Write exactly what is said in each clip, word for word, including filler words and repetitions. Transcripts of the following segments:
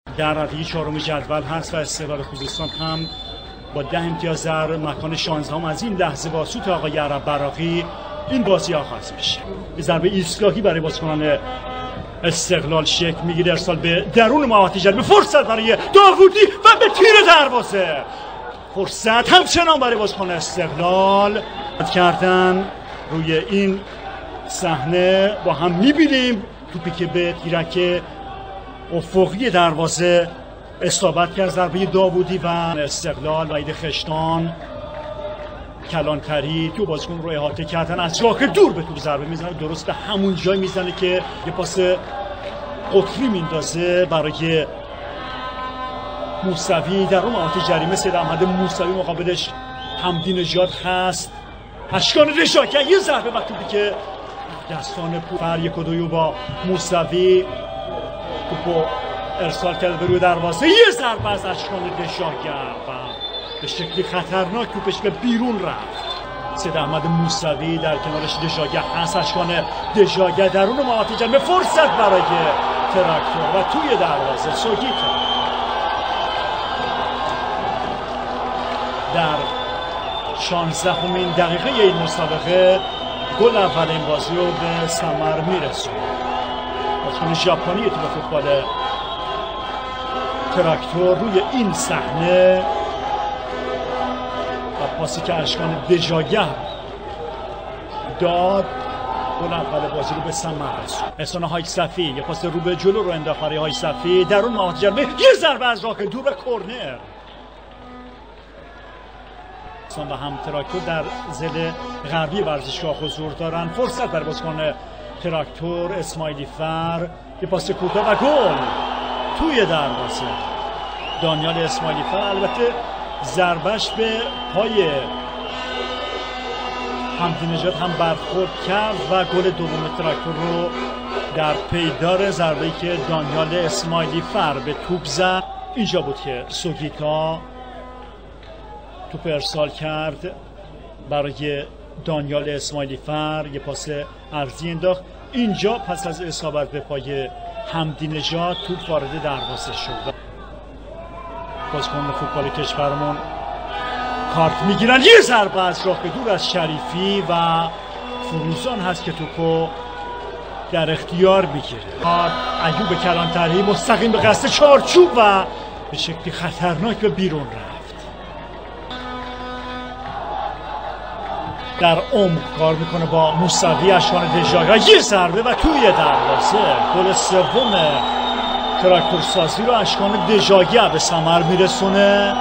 در رده چهارم جدول هست و استقلال خوزستان هم با ده امتیاز در مکان شانزدهم از این لحظه با سوت آقای عرب براقی این بازی آغاز میشه. به ضربه ایستگاهی برای بازیکنان استقلال شکل میگیره، ارسال به درون محوطه جریمه، فرصت برای داوودی و به تیر دروازه، فرصت همچنان برای بازیکن استقلال کردن. روی این صحنه با هم میبینیم توپی که به تیرک افقی دروازه اصابت کرد، ضربه داوودی و استقلال. وحید خشتان، کلانتری تو بازیکن رو احاطه کردن، از راه دور به توپ ضربه میزنه، درست به همون جای میزنه که یه پاس قطری میندازه برای موسوی در اون محوطه جریمه. سید احمد موسوی مقابلش حمدی نژاد هست، اشکان رشاکر، یه ضربه و توپی که دستان پور یک و دویو با موسوی توپو ارسال کرده به روی دروازه، یه ضربه از اشکان رشاکر و به شکلی خطرناک توپش به بیرون رفت. سید احمد موسوی در کنارش دژاگه هست، اشکان دژاگه درون محوطه جریمه، فرصت برای تراکتور و توی دروازه سوگیتا. در شانزدهمین دقیقه این مسابقه گل اول این بازی رو به ثمر میرسونه. بازیکن ژاپنی تیم فوتبال تراکتور روی این صحنه و پاسی که اشکان دژاگه داد گل اول بازی رو به ثمر رسوند. احسان حاج صفی یه پاس رو به جلو رو انداخت برای حاج صفی، درون محوطه جریمه، یه ضربه از راه دور به کرنر. و هم تراکتور در ضد غربی ورزشگاه حضور دارن. فرصت برای بازیکن تراکتور اسماعیلی فر، یه پاس کوتاه و گل توی دروازه. دانیال اسماعیلی فر البته ضربش به پای حمدی نژاد هم برخورد کرد و گل دوم تراکتور رو در پیدار ضربه‌ای که دانیال اسماعیلی فر به توپ زد. اینجا بود که سوگیتا توپ ارسال کرد برای دانیال اسماعیلی فر، یه پاس عرضی انداخت. اینجا پس از اصابت به پای حمدی نژاد توپ وارد دروازه شد. بازیکن فوتبال کشورمون کارت میگیرن، یه ضربه از راه دور از شریفی و فروزان هست که توپو در اختیار میگیره. ایوب کلانتری مستقیم به قصد چارچوب و به شکلی خطرناک به بیرون رفت. در عمق کار میکنه با موسوی، اشکان دژاگه، یه ضربه و توی دروازه. گل سوم تراکتور سازی رو اشکان دژاگه به ثمر میرسونه.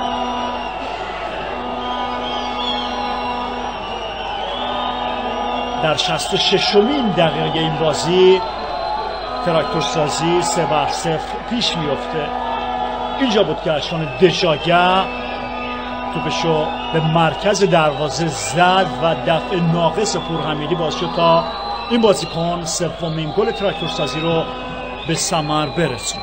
در شصت و ششمین دقیقه این بازی تراکتور سازی سه بر صفر پیش میفته. اینجا بود که اشکان دژاگه توپشو به مرکز دروازه زد و دفع ناقص پورحمیدی باعث شد تا این بازیکن سومین گل تراکتور سازی رو به ثمر برسونه.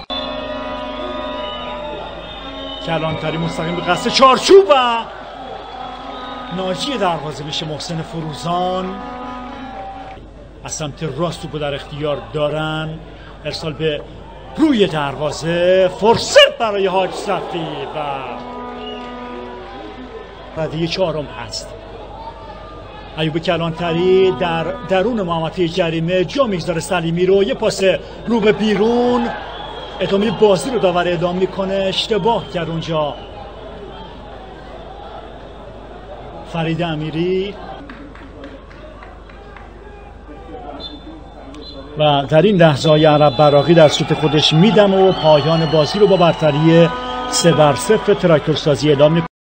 کلانتری مستقیم به قصد چارچوب و ناجی دروازه میشه محسن فروزان. از سمت راست توپو در اختیار دارن، ارسال به روی دروازه، فرصت برای حاج صفی و رده چهارم هست. ایوب کلانتری در درون محوطه جریمه جا میگذاره سلیمی رو، یه پاس رو به بیرون، ادامه بازی رو داور ادامه میکنه. اشتباه کرد اونجا فرید امیری و در این لحظه های عرب براقی در سوت خودش میدم و پایان بازی رو با برتری سه بر صفر تراکتور سازی اعلام میکنه.